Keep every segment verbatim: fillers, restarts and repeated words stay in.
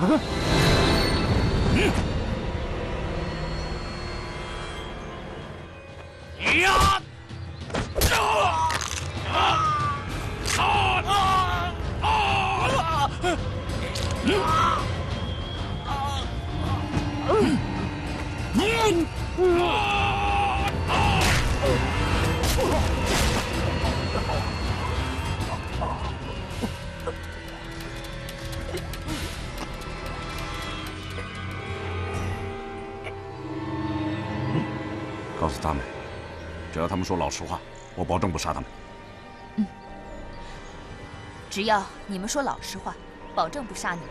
呀！ 告诉他们，只要他们说老实话，我保证不杀他们。 嗯，只要你们说老实话，保证不杀你们。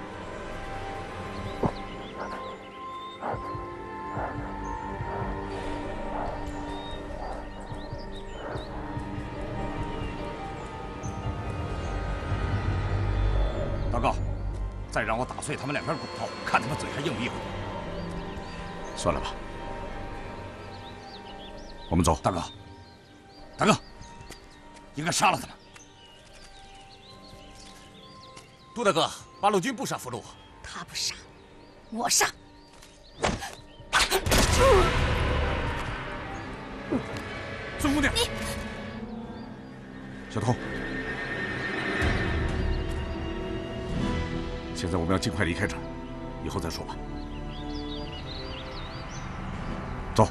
大哥，再让我打碎他们两根骨头，看他们嘴还硬不硬。 算了吧，我们走。 大哥，大哥，应该杀了他们。杜大哥，八路军不杀俘虏， 他不杀，我杀。 孙姑娘， 你小偷。 现在我们要尽快离开这儿，以后再说吧。走。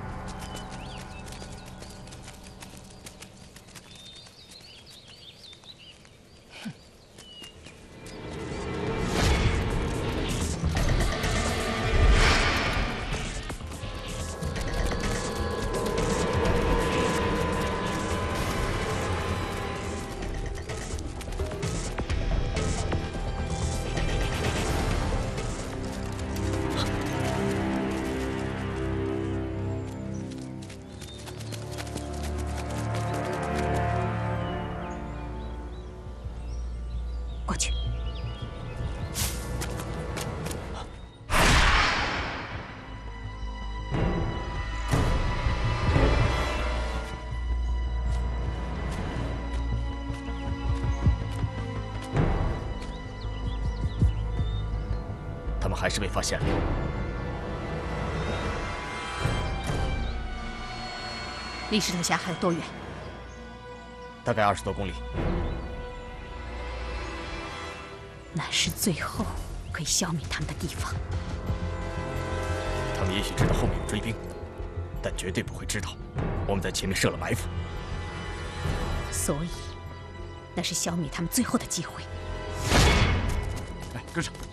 过去。 他们还是被发现了。 离石头峡还有多远？ 大概二十多公里。 那是最后可以消灭他们的地方。 他们也许知道后面有追兵，但绝对不会知道我们在前面设了埋伏。 所以，那是消灭他们最后的机会。 来，跟上。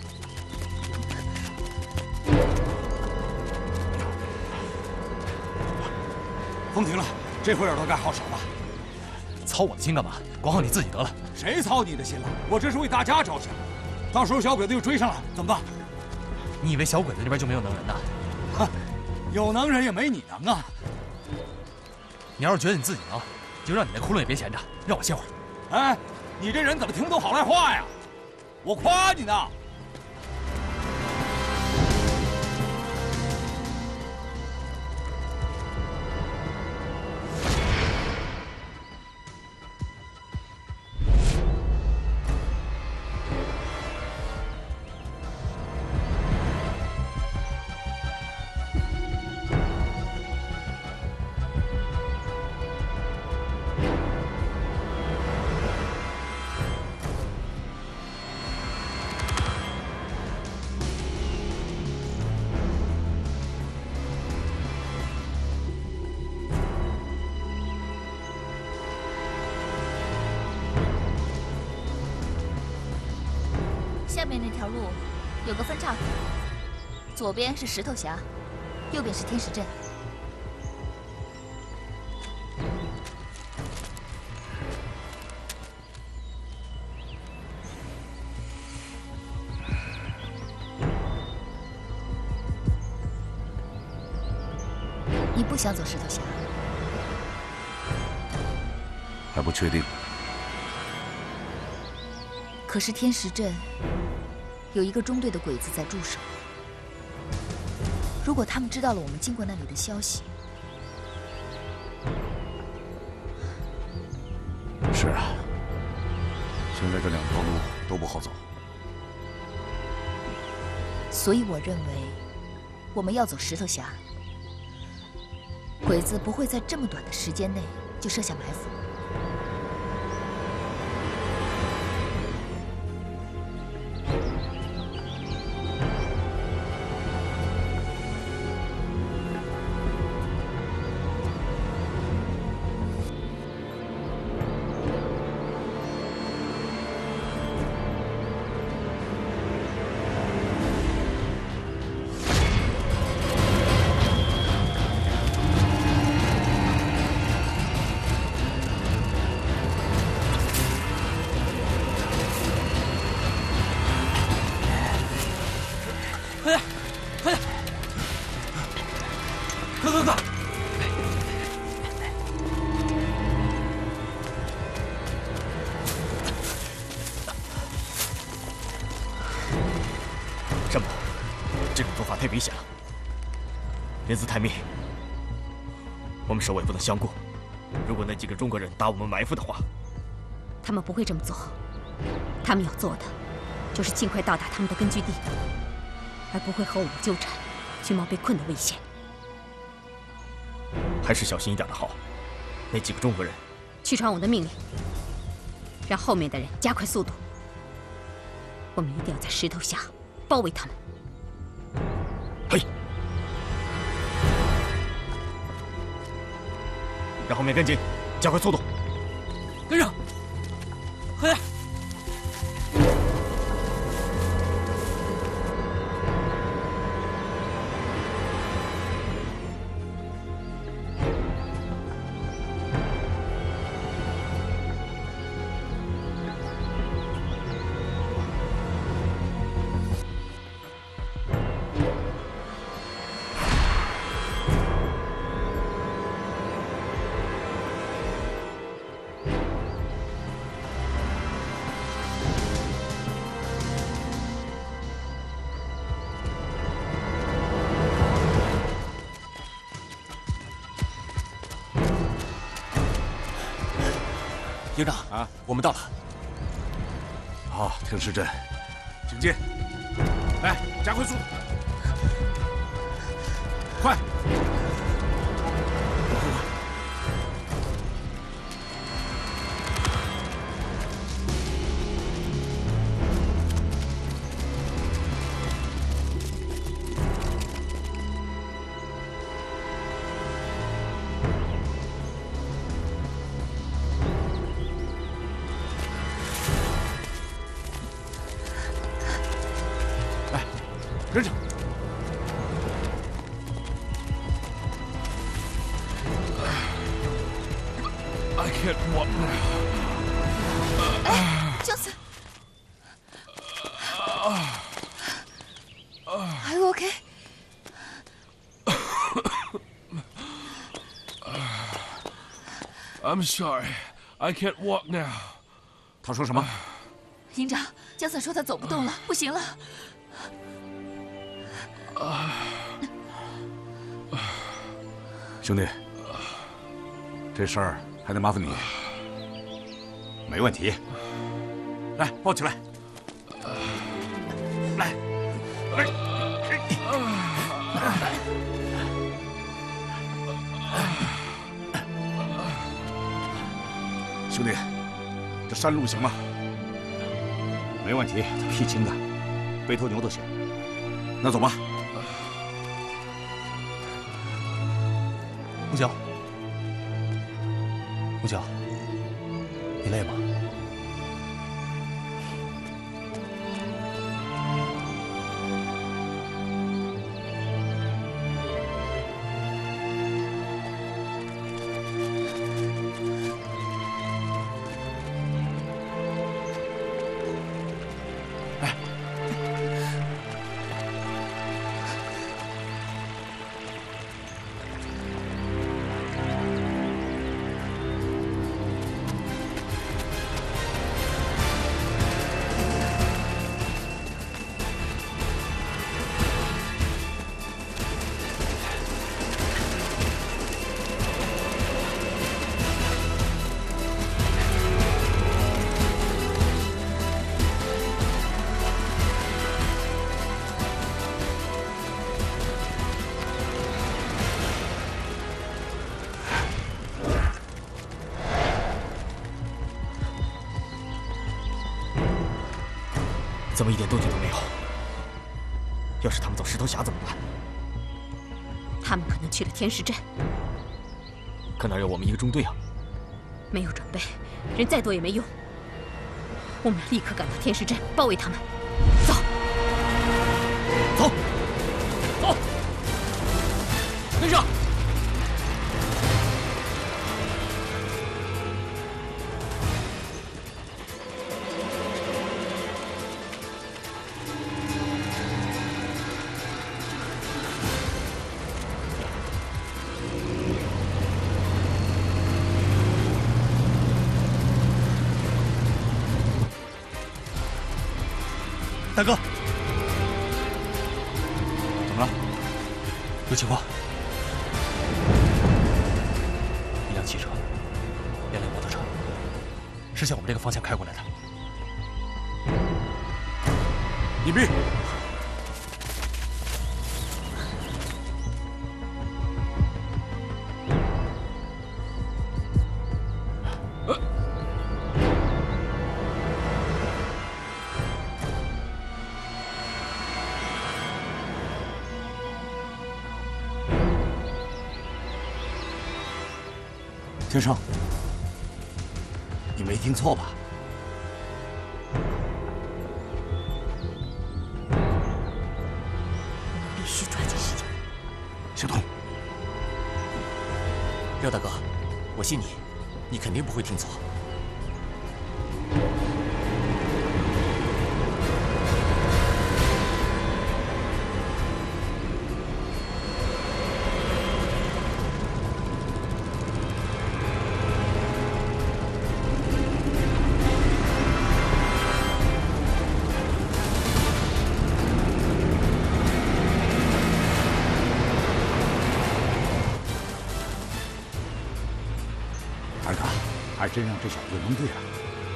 风停了，这回耳朵该好使了吧？ 操我的心干嘛？管好你自己得了。 谁操你的心了？我这是为大家着想。到时候小鬼子又追上来，怎么办？ 你以为小鬼子那边就没有能人呐？ 哼，有能人也没你能啊！ 你要是觉得你自己能，就让你那窟窿也别闲着，让我歇会儿。 哎，你这人怎么听不懂好赖话呀？我夸你呢。 下面那条路有个分岔口，左边是石头峡，右边是天使镇。你不想走石头峡？ 还不确定。 可是天石镇有一个中队的鬼子在驻守，如果他们知道了我们经过那里的消息， 是啊，现在这两条路都不好走。 所以我认为，我们要走石头峡。鬼子不会在这么短的时间内就设下埋伏。 山伯，这种做法太危险了。人死太命，我们首尾不能相顾。如果那几个中国人打我们埋伏的话， 他们不会这么做。他们要做的，就是尽快到达他们的根据地，而不会和我们纠缠，去冒被困的危险。 还是小心一点的好。那几个中国人， 去传我的命令，让后面的人加快速度。我们一定要在石头下。 包围他们。 嘿，让后面跟紧，加快速度。 跟上。嘿。营长啊，我们到了。 好，听时阵，请进。来，加快速度，快！跟上！ I can't walk now. 哎，姜森 ，Are you okay? I'm sorry, I can't walk now. 他说什么？ 营长，姜森说他走不动了，不行了。 兄弟，这事儿还得麻烦你。没问题，来抱起来，来，来，兄弟，这山路行吗？没问题，劈青的，背头牛都行。那走吧。 木角，木角，你累吗？ 来， 怎么一点动静都没有？要是他们走石头峡怎么办？ 他们可能去了天石镇， 可哪有我们一个中队啊？ 没有准备，人再多也没用。我们立刻赶到天石镇，包围他们。走， 走，走，跟上！ 大哥， 怎么了？ 有情况。一辆汽车，两辆摩托车，是向我们这个方向开过来的。 隐蔽！ 天生，你没听错吧？ 我们必须抓紧时间。 小童， 廖大哥，我信你，你肯定不会听错。 二哥，还真让这小子蒙对了。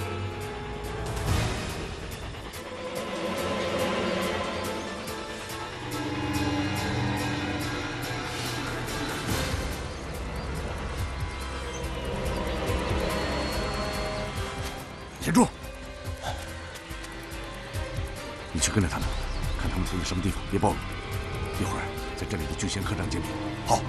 铁柱，你去跟着他们，看他们藏在什么地方，别暴露。一会儿在这里的聚贤客栈见面。好。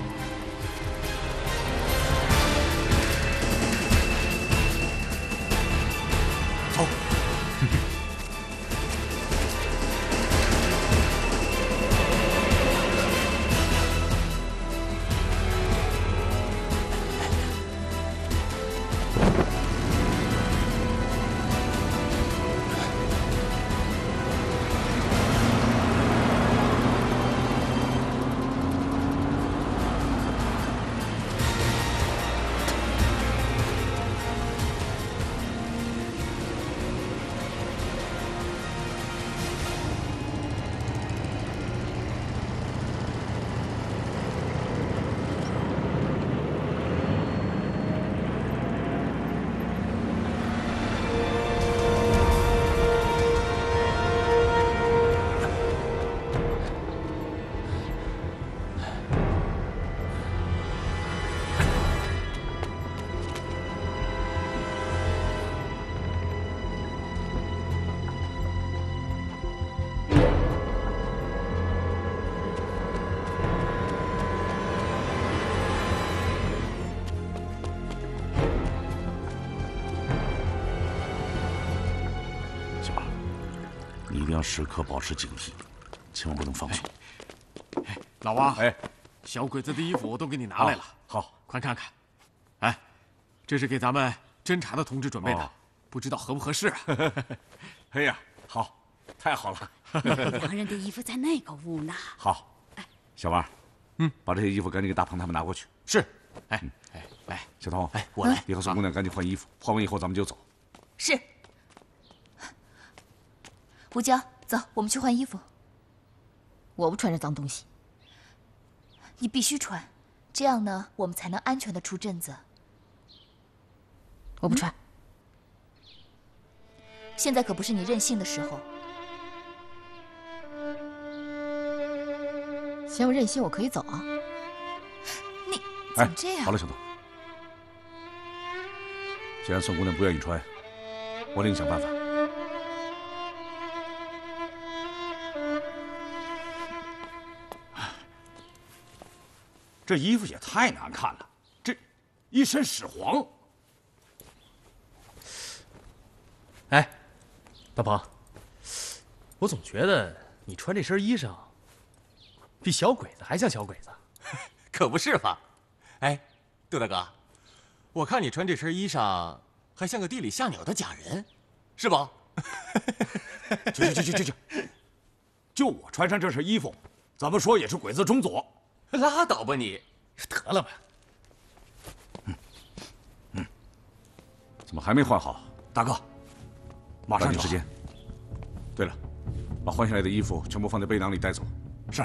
走。你一定要时刻保持警惕，千万不能放松。 哎，老王， 哎， 小鬼子的衣服我都给你拿来了， 好， 快看看。哎，这是给咱们侦察的同志准备的， 哦、 不知道合不合适啊？ 哎呀，好，太好了。 洋人的衣服在那个屋呢。 好，小王，嗯，把这些衣服赶紧给大鹏他们拿过去。 是。哎，哎，来， 小童， 哎，我来。 你和宋姑娘赶紧换衣服，换完以后咱们就走。 是。胡椒，走，我们去换衣服。我不穿这脏东西。你必须穿，这样呢，我们才能安全的出镇子。我不穿。嗯、现在可不是你任性的时候。嫌我任性，我可以走啊。你怎么这样？ 哎、好了，小童，既然宋姑娘不愿意穿，我另想办法。 这衣服也太难看了，这一身屎黄。 哎，大鹏，我总觉得你穿这身衣裳，比小鬼子还像小鬼子。 可不是吧？哎，杜大哥，我看你穿这身衣裳，还像个地里下鸟的假人，是吧？ 去去去去去！就我穿上这身衣服，怎么说也是鬼子中佐。 拉倒吧你！ 得了吧。 嗯嗯，怎么还没换好？大哥，马上就时间。对了，把换下来的衣服全部放在背囊里带走。是。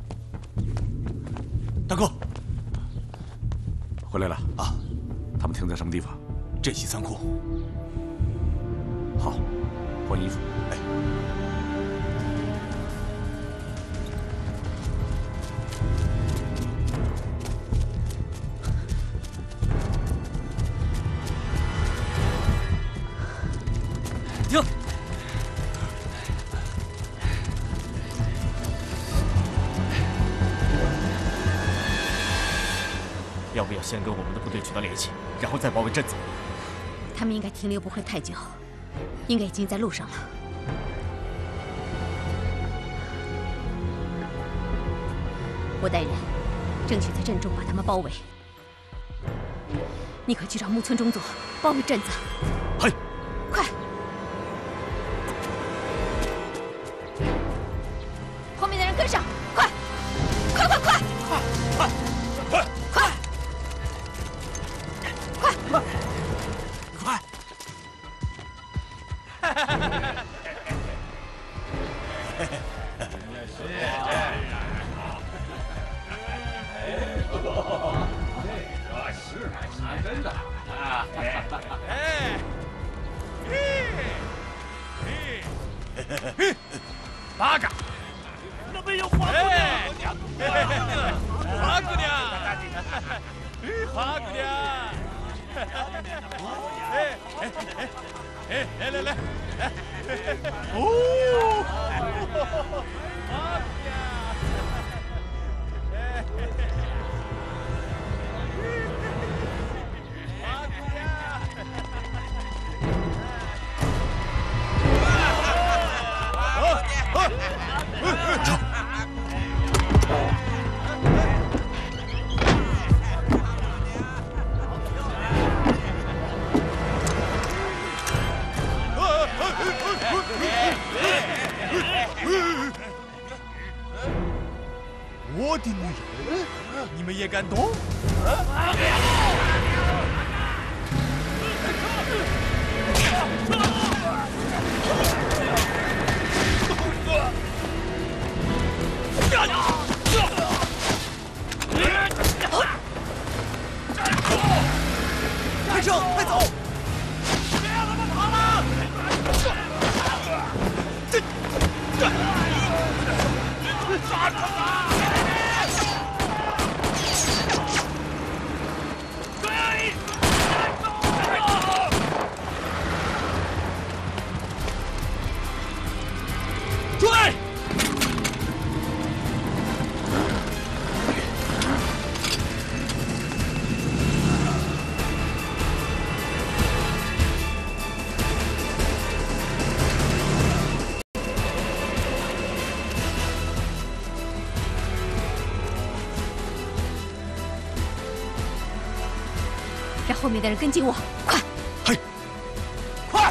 大哥，回来了啊！他们停在什么地方？ 镇西仓库。 好，换衣服。哎。 停！ 要不要先跟我们的部队取得联系，然后再包围镇子？ 他们应该停留不会太久，应该已经在路上了。我带人争取在镇中把他们包围。你快去找木村中佐，包围镇子。 嘿， 快！后面的人跟上，快！快快快！ 快快快快！快快快！ 真的啊！哎，八嘎，那边有花姑娘，花姑娘，花姑娘，哎哎哎哎，来来来，哦，花姑娘。我的女人，你们也敢动？ 快撤，快走！ 别让他们跑了！ 这， 抓住他！追！ 追！ 让后面的人跟紧我，快！ 嘿，快！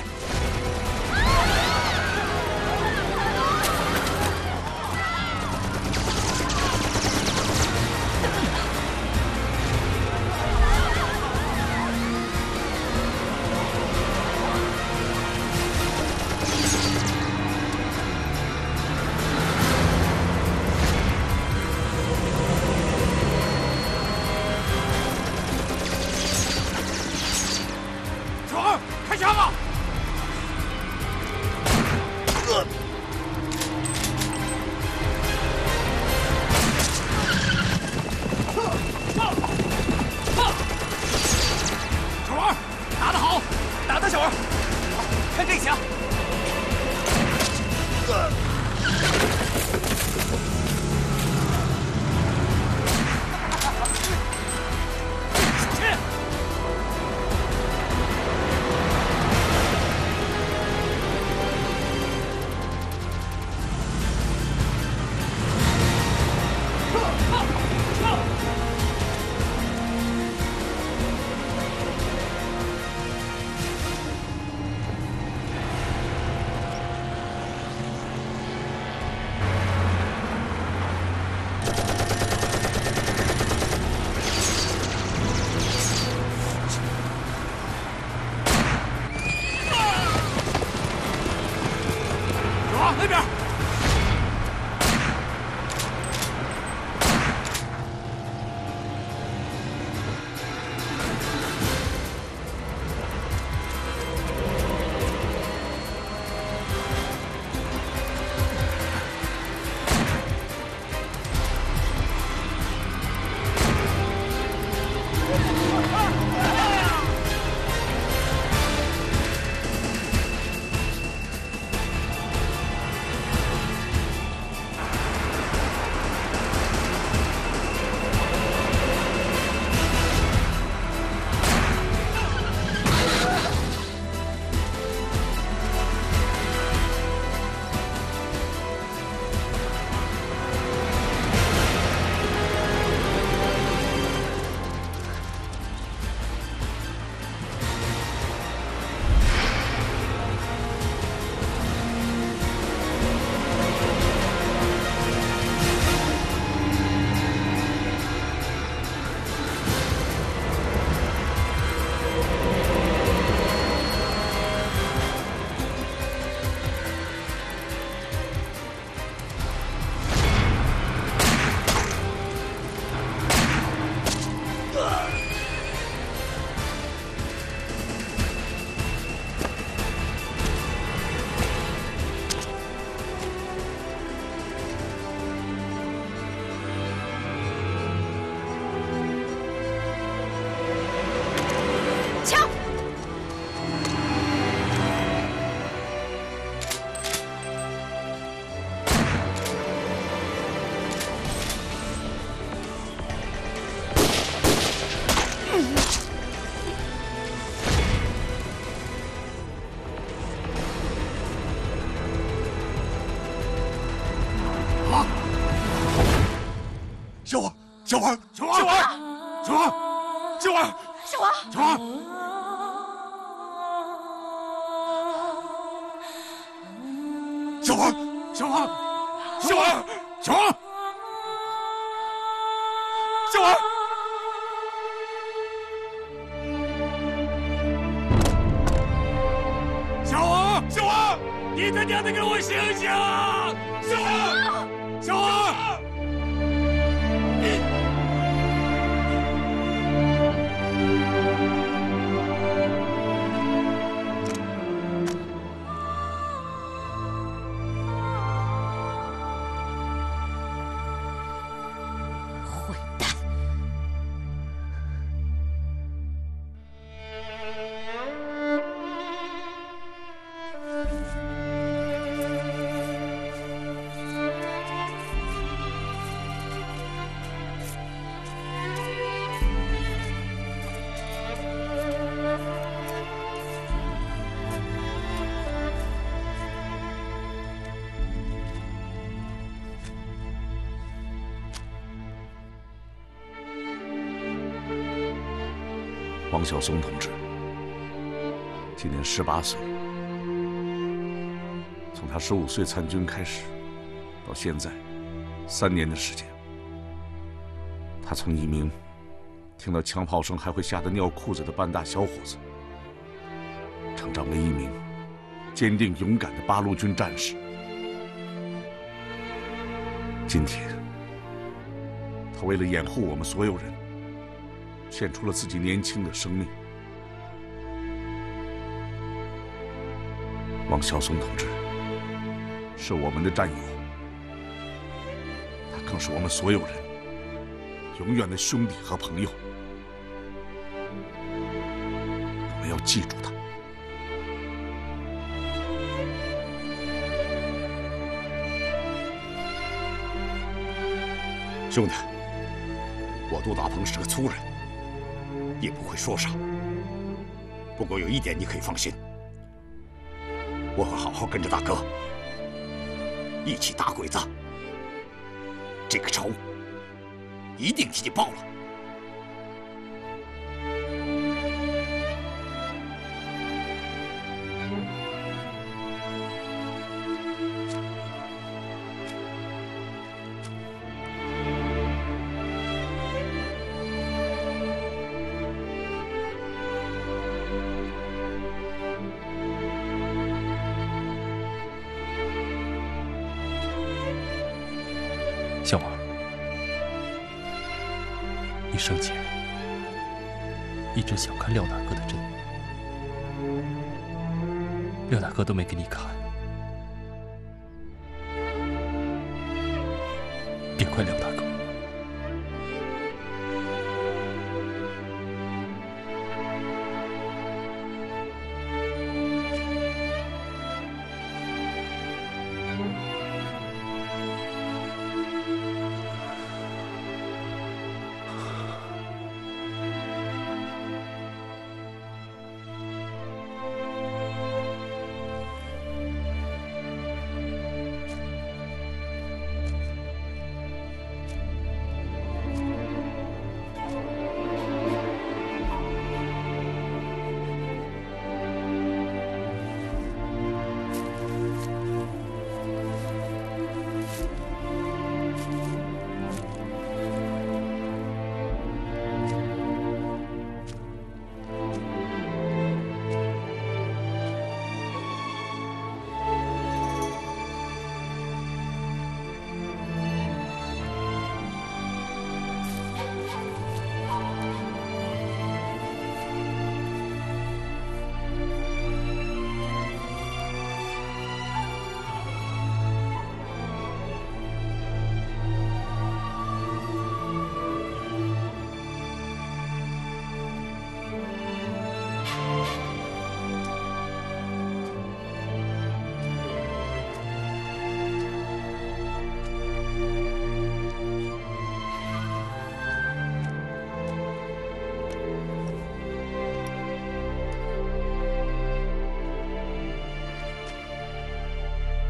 小王，小王，小王，小王，小王， 小王， 小王，小王，小王，小王，小王，小王。 小王，你他娘的给我醒醒！小王，小王！ 混蛋！ 王晓松同志今年十八岁，从他十五岁参军开始，到现在三年的时间，他从一名听到枪炮声还会吓得尿裤子的半大小伙子，成长为一名坚定勇敢的八路军战士。今天，他为了掩护我们所有人，献出了自己年轻的生命。王晓松同志是我们的战友，他更是我们所有人永远的兄弟和朋友。我们要记住他。 兄弟，我杜大鹏是个粗人，也不会说啥。不过有一点你可以放心，我会好好跟着大哥一起打鬼子，这个仇一定替你报了。 小王，你生前一直小看廖大哥的阵，廖大哥都没给你看，别怪廖大哥。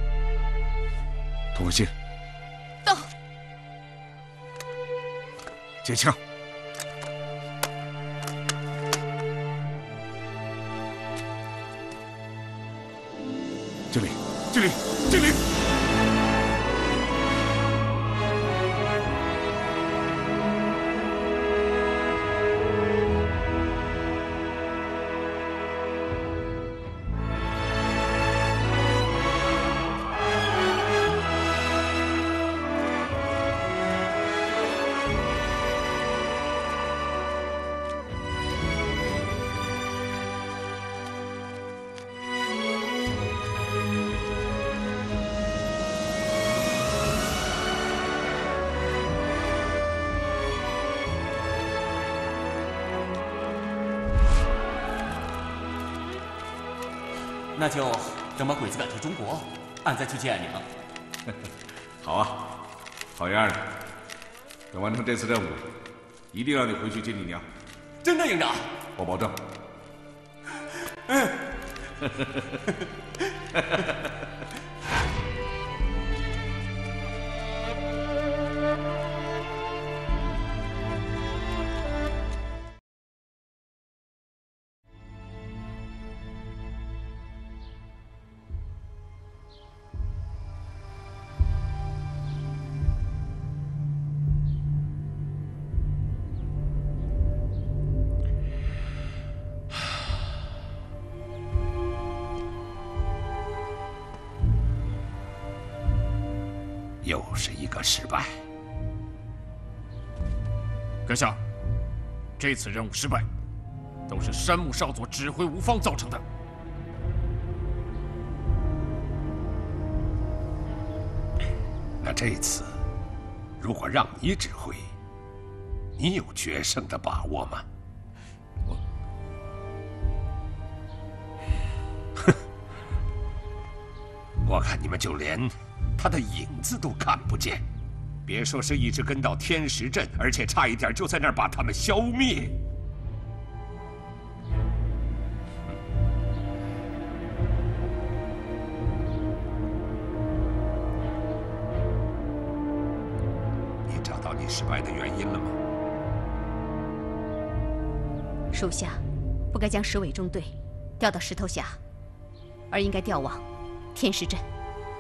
童文信， 到。 接枪。 经理，经理，经理！ 那就等把鬼子赶出中国，俺再去见俺娘。 好啊，好样的！等完成这次任务，一定让你回去见你娘。 真的，营长？ 我保证。 嗯。 又是一个失败。 阁下，这次任务失败，都是山木少佐指挥无方造成的。 那这次，如果让你指挥，你有决胜的把握吗？我，哼，我看你们就连他的影子都看不见，别说是一直跟到天石镇，而且差一点就在那儿把他们消灭。你找到你失败的原因了吗？ 属下不该将石尾中队调到石头峡，而应该调往天石镇。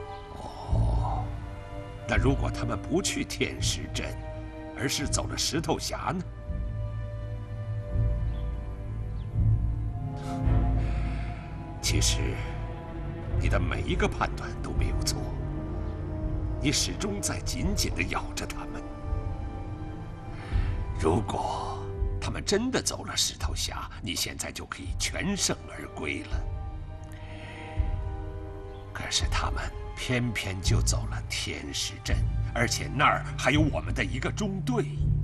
那如果他们不去天石镇，而是走了石头峡呢？其实，你的每一个判断都没有错，你始终在紧紧地咬着他们。如果他们真的走了石头峡，你现在就可以全胜而归了。可是他们偏偏就走了天石镇，而且那儿还有我们的一个中队。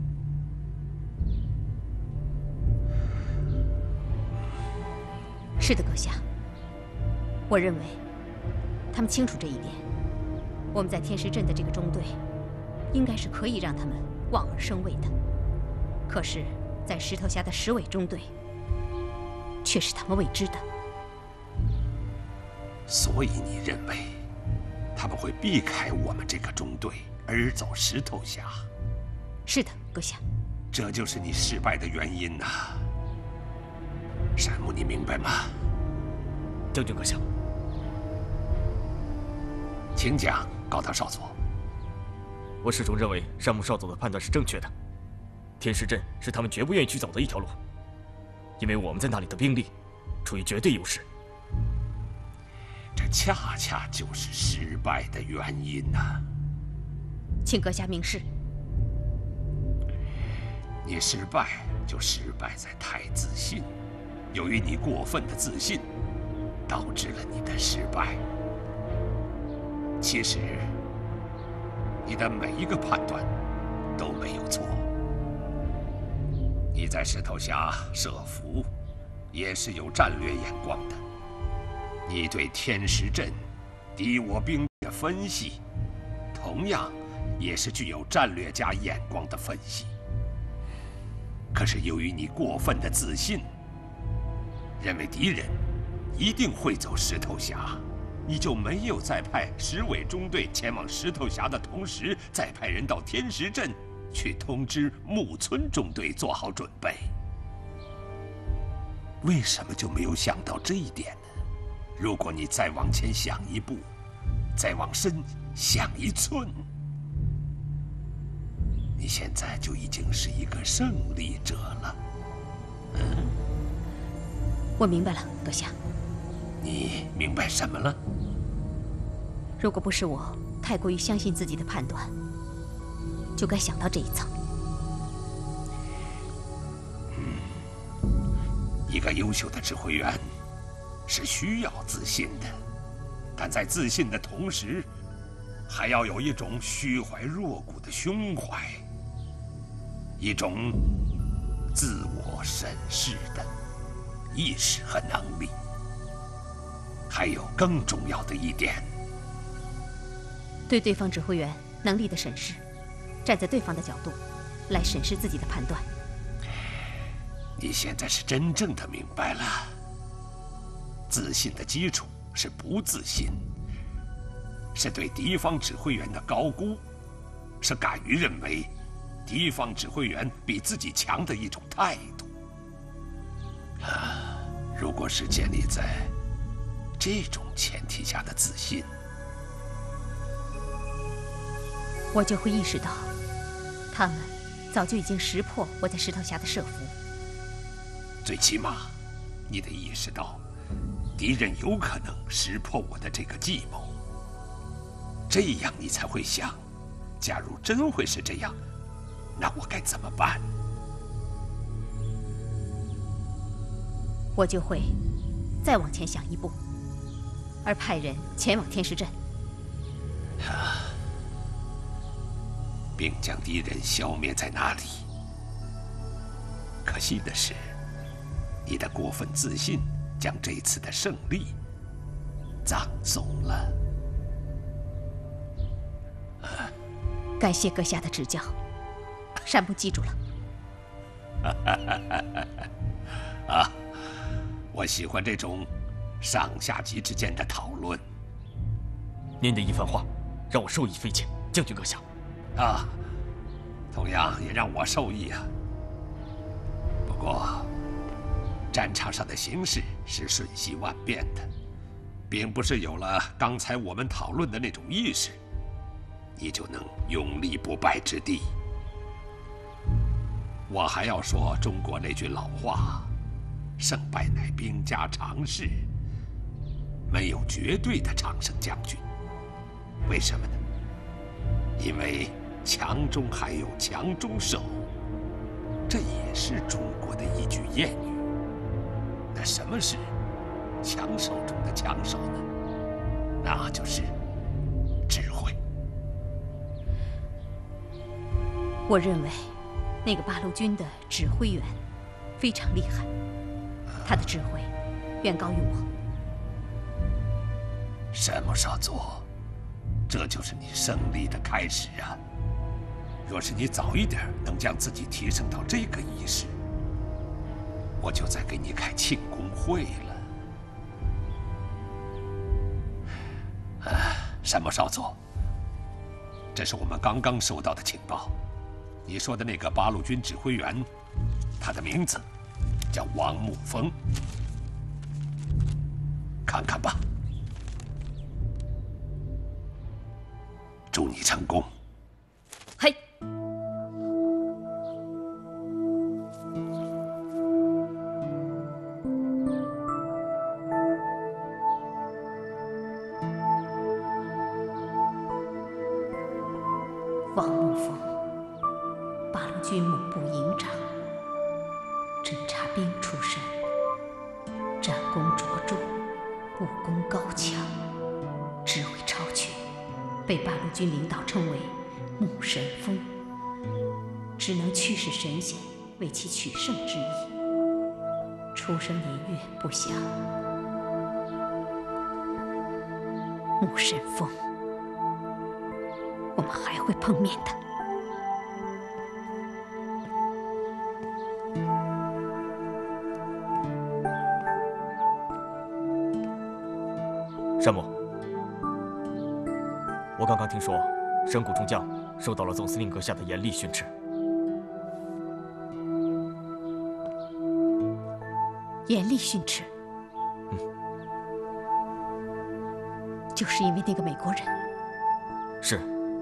是的，阁下。我认为他们清楚这一点。我们在天石镇的这个中队，应该是可以让他们望而生畏的。可是，在石头峡的石尾中队，却是他们未知的。 所以你认为他们会避开我们这个中队，而走石头峡？ 是的，阁下。 这就是你失败的原因呐、啊，山木，你明白吗？ 将军阁下， 请讲，高堂少佐。 我始终认为山木少佐的判断是正确的，天石镇是他们绝不愿意去走的一条路，因为我们在那里的兵力处于绝对优势。 这恰恰就是失败的原因呐、啊！ 请阁下明示。 你失败就失败在太自信，由于你过分的自信，导致了你的失败。其实，你的每一个判断都没有错。你在石头峡设伏，也是有战略眼光的。你对天石镇敌我兵的分析，同样也是具有战略家眼光的分析。可是由于你过分的自信，认为敌人一定会走石头峡，你就没有在派石尾中队前往石头峡的同时，再派人到天石镇去通知木村中队做好准备。为什么就没有想到这一点呢？如果你再往前想一步，再往深想一寸，你现在就已经是一个胜利者了。嗯， 我明白了，阁下。 你明白什么了？ 如果不是我太过于相信自己的判断，就该想到这一层。 一个优秀的指挥员是需要自信的，但在自信的同时，还要有一种虚怀若谷的胸怀，一种自我审视的意识和能力。还有更重要的一点， 对对方指挥员能力的审视，站在对方的角度来审视自己的判断。 你现在是真正的明白了，自信的基础是不自信，是对敌方指挥员的高估，是敢于认为敌方指挥员比自己强的一种态度。啊，如果是建立在这种前提下的自信， 我就会意识到，他们早就已经识破我在石头峡的设伏。 最起码，你得意识到，敌人有可能识破我的这个计谋。这样你才会想，假如真会是这样，那我该怎么办？ 我就会再往前想一步，而派人前往天石镇， 啊，并将敌人消灭在那里。可惜的是，你的过分自信将这次的胜利葬送了。啊， 感谢阁下的指教，善不记住了。 啊，我喜欢这种上下级之间的讨论。 您的一番话，让我受益匪浅，将军阁下。 啊，同样也让我受益啊。不过，战场上的形势是瞬息万变的，并不是有了刚才我们讨论的那种意识，你就能永立不败之地。我还要说中国那句老话：“胜败乃兵家常事。”没有绝对的常胜将军。为什么呢？因为强中还有强中手，这也是中国的一句谚语。那什么是强手中的强手呢？那就是智慧。 我认为，那个八路军的指挥员非常厉害，他的智慧远高于我。 山木少佐，这就是你胜利的开始啊！若是你早一点能将自己提升到这个意识，我就再给你开庆功会了。啊，山木少佐，这是我们刚刚收到的情报。你说的那个八路军指挥员，他的名字叫王沐风。看看吧。祝你成功。 嘿。王沐风，八路军某部营长，侦察兵出身，战功卓著，武功高强，智慧超群，被八路军领导称为沐神风，只能驱使神仙为其取胜之意。出生年月不详。沐神风，我们还会碰面的。 山姆，我刚刚听说，山谷中将受到了总司令阁下的严厉训斥， 严厉训斥。 嗯， 就是因为那个美国人。 是。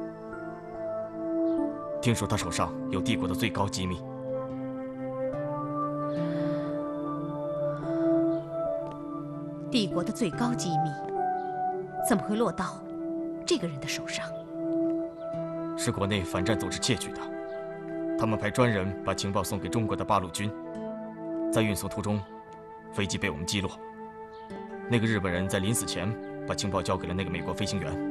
听说他手上有帝国的最高机密。 帝国的最高机密，怎么会落到这个人的手上？ 是国内反战组织窃取的，他们派专人把情报送给中国的八路军，在运送途中，飞机被我们击落。那个日本人在临死前把情报交给了那个美国飞行员。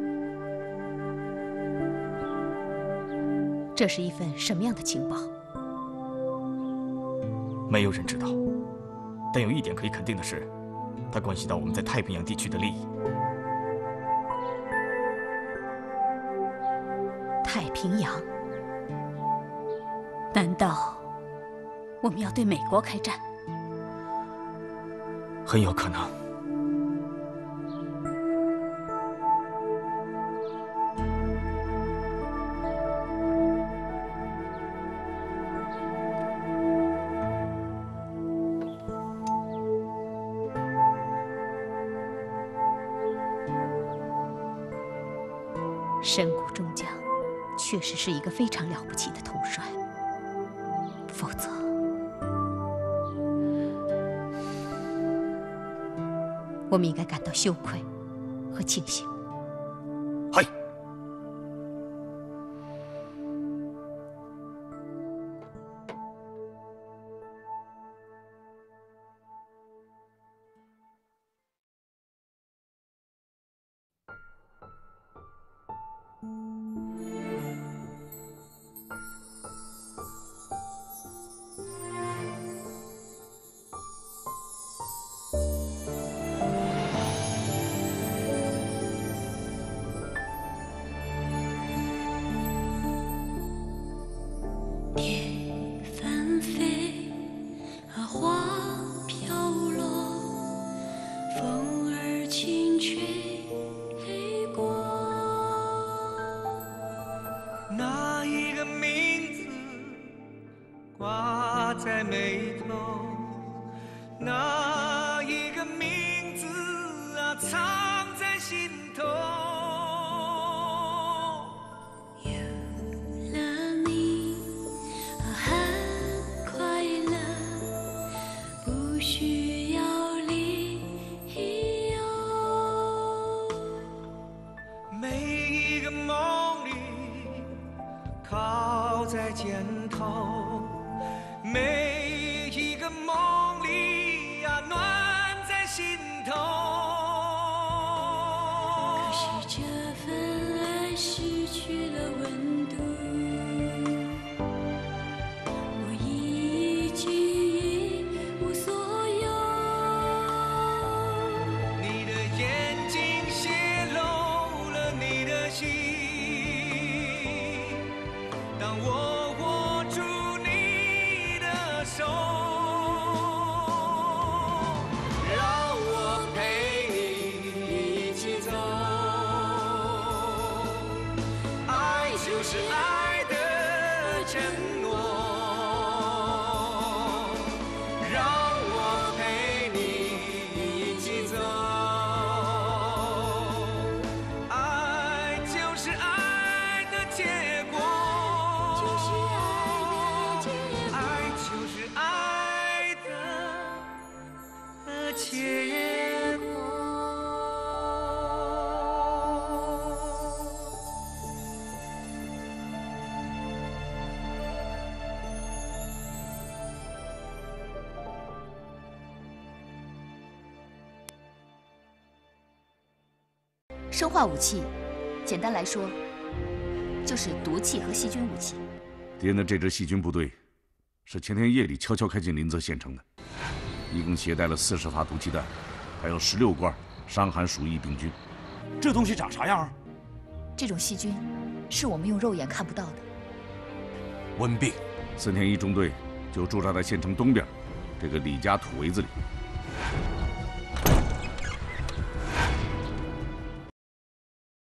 这是一份什么样的情报？ 没有人知道，但有一点可以肯定的是，它关系到我们在太平洋地区的利益。 太平洋？难道我们要对美国开战？ 很有可能。 神谷中将确实是一个非常了不起的统帅，否则我们应该感到羞愧和庆幸。 嗨， 生化武器，简单来说，就是毒气和细菌武器。 敌人的这支细菌部队，是前天夜里悄悄开进临泽县城的，一共携带了四十发毒气弹，还有十六罐伤寒鼠疫病菌。 这东西长啥样啊？ 这种细菌，是我们用肉眼看不到的。 瘟病。 森田一中队就驻扎在县城东边这个李家土围子里。